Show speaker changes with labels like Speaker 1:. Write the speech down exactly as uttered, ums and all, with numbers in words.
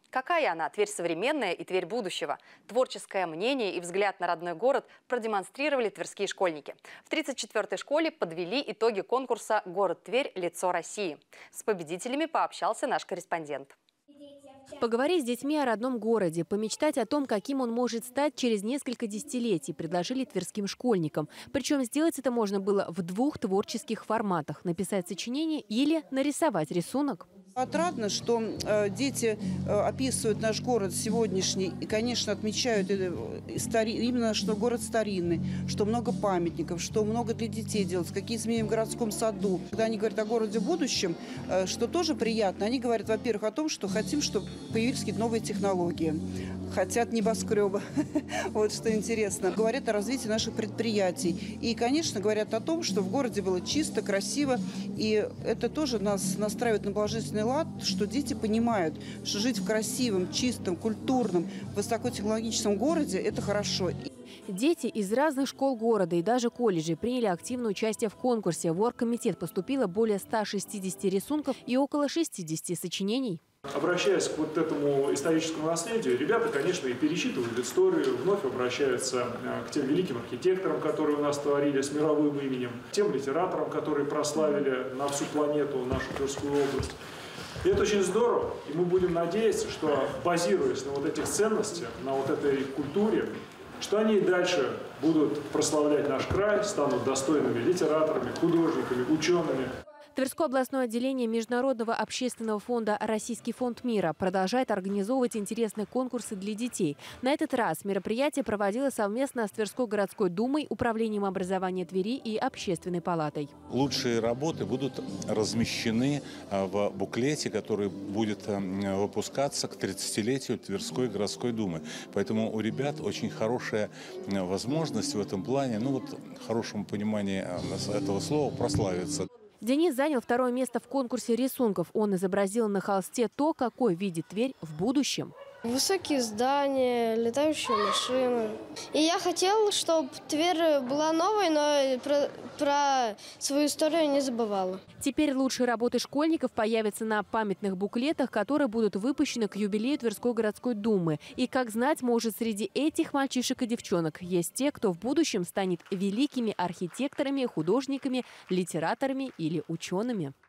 Speaker 1: Какая она, Тверь современная и Тверь будущего? Творческое мнение и взгляд на родной город продемонстрировали тверские школьники. В тридцать четвёртой школе подвели итоги конкурса «Город Тверь. Лицо России». С победителями пообщался наш корреспондент.
Speaker 2: Поговорить с детьми о родном городе, помечтать о том, каким он может стать через несколько десятилетий, предложили тверским школьникам. Причем сделать это можно было в двух творческих форматах – написать сочинение или нарисовать рисунок.
Speaker 3: Отрадно, что э, дети э, описывают наш город сегодняшний и, конечно, отмечают э, стари, именно, что город старинный, что много памятников, что много для детей делается, какие изменения в городском саду. Когда они говорят о городе будущем, э, что тоже приятно, они говорят, во-первых, о том, что хотим, чтобы появились какие-то новые технологии. Хотят небоскреба. Вот что интересно. Говорят о развитии наших предприятий. И, конечно, говорят о том, что в городе было чисто, красиво. И это тоже нас настраивает на положительный лад, что дети понимают, что жить в красивом, чистом, культурном, высокотехнологичном городе – это хорошо.
Speaker 2: Дети из разных школ города и даже колледжей приняли активное участие в конкурсе. В оргкомитет поступило более ста шестидесяти рисунков и около шестидесяти сочинений.
Speaker 4: Обращаясь к вот этому историческому наследию, ребята, конечно, и перечитывают историю, вновь обращаются к тем великим архитекторам, которые у нас творили с мировым именем, тем литераторам, которые прославили на всю планету нашу Тверскую область. И это очень здорово, и мы будем надеяться, что, базируясь на вот этих ценностях, на вот этой культуре, что они и дальше будут прославлять наш край, станут достойными литераторами, художниками, учеными.
Speaker 2: Тверское областное отделение Международного общественного фонда «Российский фонд мира» продолжает организовывать интересные конкурсы для детей. На этот раз мероприятие проводилось совместно с Тверской городской думой, Управлением образования Твери и Общественной палатой.
Speaker 5: Лучшие работы будут размещены в буклете, который будет выпускаться к тридцатилетию Тверской городской думы. Поэтому у ребят очень хорошая возможность в этом плане, ну вот, в хорошем понимании этого слова, прославиться.
Speaker 2: Денис занял второе место в конкурсе рисунков. Он изобразил на холсте то, какой видит Тверь в будущем.
Speaker 6: Высокие здания, летающие машины. И я хотел, чтобы Тверь была новой, но про, про свою историю не забывала.
Speaker 2: Теперь лучшие работы школьников появятся на памятных буклетах, которые будут выпущены к юбилею Тверской городской думы. И, как знать, может, среди этих мальчишек и девчонок есть те, кто в будущем станет великими архитекторами, художниками, литераторами или учеными.